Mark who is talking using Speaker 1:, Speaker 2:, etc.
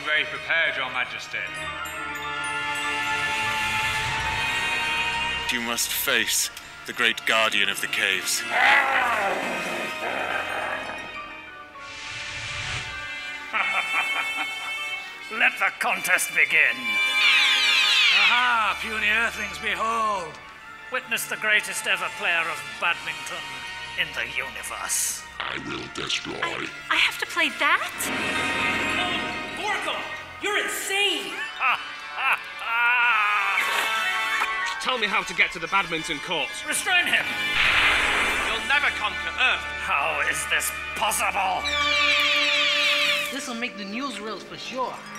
Speaker 1: very prepared, Your Majesty.
Speaker 2: You must face the great guardian of the caves.
Speaker 3: Let the contest begin. Aha, puny earthlings, behold. Witness the greatest ever player of badminton in the universe.
Speaker 4: I will destroy.
Speaker 5: I have to play that?
Speaker 6: Vorkon, you're insane!
Speaker 7: Tell me how to get to the badminton court.
Speaker 3: Restrain him!
Speaker 7: You'll never conquer Earth.
Speaker 3: How is this possible?
Speaker 6: This'll make the newsreels for sure.